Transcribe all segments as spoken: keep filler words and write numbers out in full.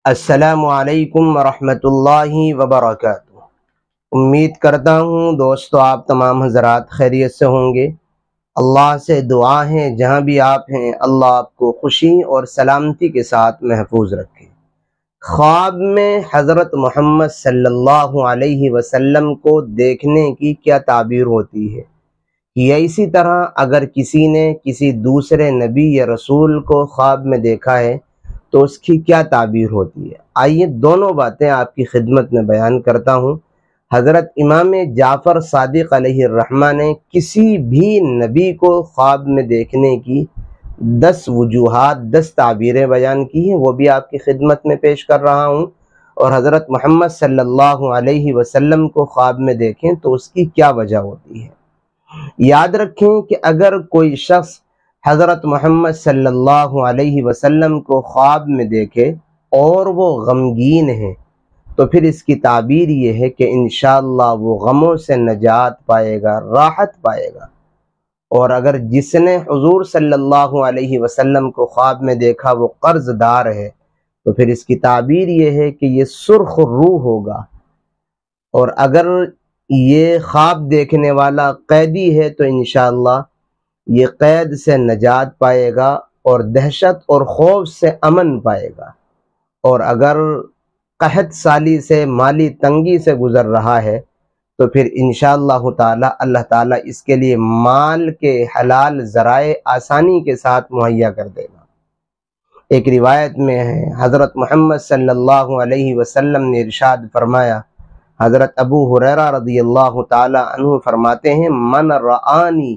السلام علیکم ورحمۃ اللہ وبرکاتہ۔ امید کرتا ہوں دوستو آپ تمام حضرات خیریت سے ہوں گے۔ اللہ سے دعا ہے جہاں بھی آپ ہیں اللہ آپ کو خوشی اور سلامتی کے ساتھ محفوظ رکھے۔ خواب میں حضرت محمد صلی اللہ علیہ وسلم کو دیکھنے کی کیا تعبیر ہوتی ہے؟ یا اسی طرح اگر کسی نے کسی دوسرے نبی یا رسول کو خواب میں دیکھا ہے تو اس کی کیا تعبیر ہوتی ہے؟ آئیے دونوں باتیں آپ کی خدمت میں بیان کرتا ہوں۔ حضرت امام جعفر صادق علیہ الرحمہ نے کسی بھی نبی کو خواب میں دیکھنے کی دس وجوہات دس تعبیریں بیان کی ہیں، وہ بھی آپ کی خدمت میں پیش کر رہا ہوں۔ اور حضرت محمد صلی اللہ علیہ وسلم کو خواب میں دیکھیں تو اس کی کیا وجہ ہوتی ہے؟ یاد رکھیں کہ اگر کوئی شخص حضرت محمد صلی اللہ علیہ وسلم کو خواب میں دیکھے اور وہ غمگین ہے تو پھر اس کی تعبیر یہ ہے کہ انشاءاللہ وہ غموں سے نجات پائے گا، راحت پائے گا۔ اور اگر جس نے حضور صلی اللہ علیہ وسلم کو خواب میں دیکھا وہ قرض دار ہے تو پھر اس کی تعبیر یہ ہے کہ یہ سرخ روح ہوگا۔ اور اگر یہ خواب دیکھنے والا قیدی ہے تو انشاءاللہ یہ قید سے نجات پائے گا اور دہشت اور خوف سے امن پائے گا۔ اور اگر قحط سالی سے مالی تنگی سے گزر رہا ہے تو پھر انشاءاللہ تعالی اللہ تعالیٰ اس کے لیے مال کے حلال ذرائع آسانی کے ساتھ مہیا کر دے گا۔ ایک روایت میں ہے حضرت محمد صلی اللہ علیہ وسلم نے ارشاد فرمایا، حضرت ابو ہریرہ رضی اللہ تعالی عنہ فرماتے ہیں، من رآنی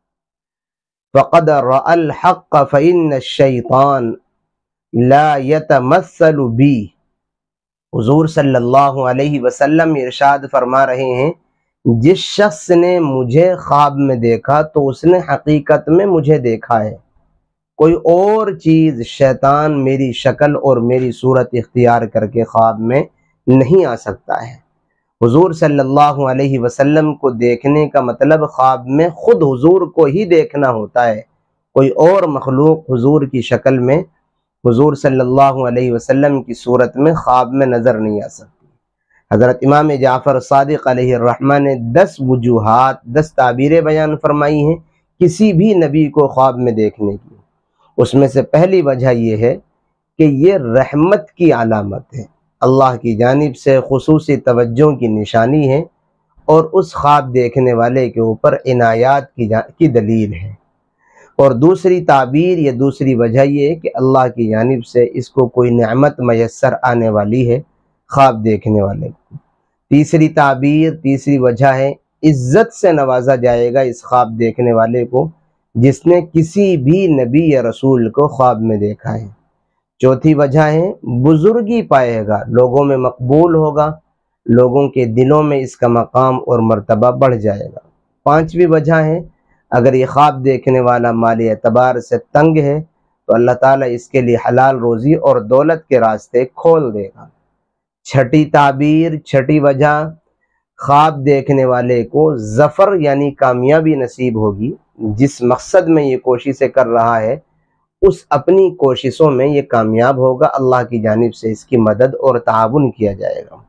فقد رأى الحق فإن الشیطان لا يتمثل بی۔ حضور صلی اللہ علیہ وسلم ارشاد فرما رہے ہیں، جس شخص نے مجھے خواب میں دیکھا تو اس نے حقیقت میں مجھے دیکھا ہے۔ کوئی اور چیز شیطان میری شکل اور میری صورت اختیار کر کے خواب میں نہیں آ سکتا ہے۔ حضور صلی اللہ علیہ وسلم کو دیکھنے کا مطلب خواب میں خود حضور کو ہی دیکھنا ہوتا ہے، کوئی اور مخلوق حضور کی شکل میں حضور صلی اللہ علیہ وسلم کی صورت میں خواب میں نظر نہیں آ سکتی۔ حضرت امام جعفر صادق علیہ الرحمہ نے دس وجوہات دس تعبیریں بیان فرمائی ہیں کسی بھی نبی کو خواب میں دیکھنے کی۔ اس میں سے پہلی وجہ یہ ہے کہ یہ رحمت کی علامت ہے، اللہ کی جانب سے خصوصی توجہ کی نشانی ہے اور اس خواب دیکھنے والے کے اوپر عنایات کی کی دلیل ہے۔ اور دوسری تعبیر یا دوسری وجہ یہ ہے کہ اللہ کی جانب سے اس کو کوئی نعمت میسر آنے والی ہے خواب دیکھنے والے کو۔ تیسری تعبیر تیسری وجہ ہے عزت سے نوازا جائے گا اس خواب دیکھنے والے کو جس نے کسی بھی نبی یا رسول کو خواب میں دیکھا ہے۔ چوتھی وجہ ہے بزرگی پائے گا، لوگوں میں مقبول ہوگا، لوگوں کے دلوں میں اس کا مقام اور مرتبہ بڑھ جائے گا۔ پانچویں وجہ ہے اگر یہ خواب دیکھنے والا مالی اعتبار سے تنگ ہے تو اللہ تعالیٰ اس کے لیے حلال روزی اور دولت کے راستے کھول دے گا۔ چھٹی تعبیر چھٹی وجہ خواب دیکھنے والے کو ظفر یعنی کامیابی نصیب ہوگی، جس مقصد میں یہ کوششیں کر رہا ہے اس اپنی کوششوں میں یہ کامیاب ہوگا، اللہ کی جانب سے اس کی مدد اور تعاون کیا جائے گا۔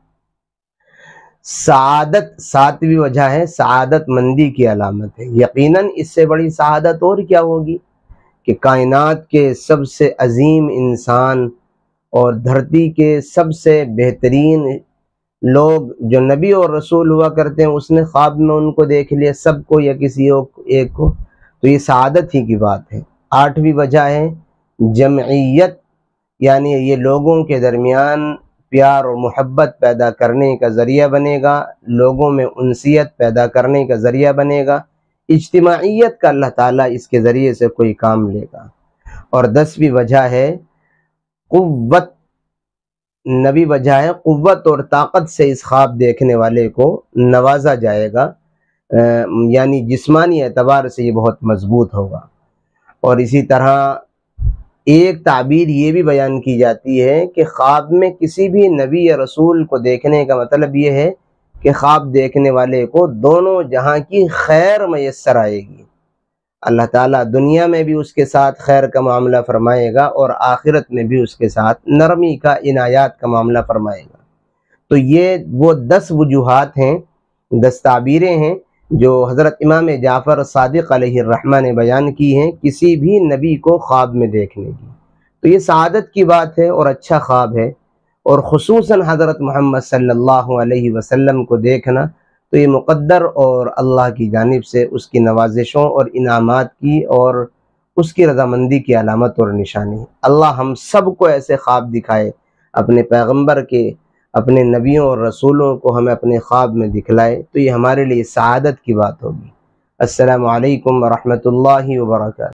سعادت ساتویں وجہ ہے سعادت مندی کی علامت ہے، یقیناً اس سے بڑی سعادت اور کیا ہوگی کہ کائنات کے سب سے عظیم انسان اور دھرتی کے سب سے بہترین لوگ جو نبی اور رسول ہوا کرتے ہیں اس نے خواب میں ان کو دیکھ لیا، سب کو یا کسی ایک کو، تو یہ سعادت ہی کی بات ہے۔ آٹھویں وجہ ہے جمعیت، یعنی یہ لوگوں کے درمیان پیار اور محبت پیدا کرنے کا ذریعہ بنے گا، لوگوں میں انسیت پیدا کرنے کا ذریعہ بنے گا، اجتماعیت کا اللہ تعالیٰ اس کے ذریعے سے کوئی کام لے گا۔ اور دسویں وجہ ہے قوت، نبی وجہ ہے قوت اور طاقت سے اس خواب دیکھنے والے کو نوازا جائے گا، یعنی جسمانی اعتبار سے یہ بہت مضبوط ہوگا۔ اور اسی طرح ایک تعبیر یہ بھی بیان کی جاتی ہے کہ خواب میں کسی بھی نبی یا رسول کو دیکھنے کا مطلب یہ ہے کہ خواب دیکھنے والے کو دونوں جہاں کی خیر میسر آئے گی، اللہ تعالیٰ دنیا میں بھی اس کے ساتھ خیر کا معاملہ فرمائے گا اور آخرت میں بھی اس کے ساتھ نرمی کا، عنایات کا معاملہ فرمائے گا۔ تو یہ وہ دس وجوہات ہیں، دس تعبیریں ہیں جو حضرت امام جعفر صادق علیہ الرحمہ نے بیان کی ہیں کسی بھی نبی کو خواب میں دیکھنے کی۔ تو یہ سعادت کی بات ہے اور اچھا خواب ہے، اور خصوصاً حضرت محمد صلی اللہ علیہ وسلم کو دیکھنا تو یہ مقدر اور اللہ کی جانب سے اس کی نوازشوں اور انعامات کی اور اس کی رضامندی کی علامت اور نشانی ہے۔ اللہ ہم سب کو ایسے خواب دکھائے، اپنے پیغمبر کے، اپنے نبیوں اور رسولوں کو ہمیں اپنے خواب میں دکھلائے، تو یہ ہمارے لیے سعادت کی بات ہوگی۔ السلام علیکم ورحمۃ اللہ وبرکاتہ۔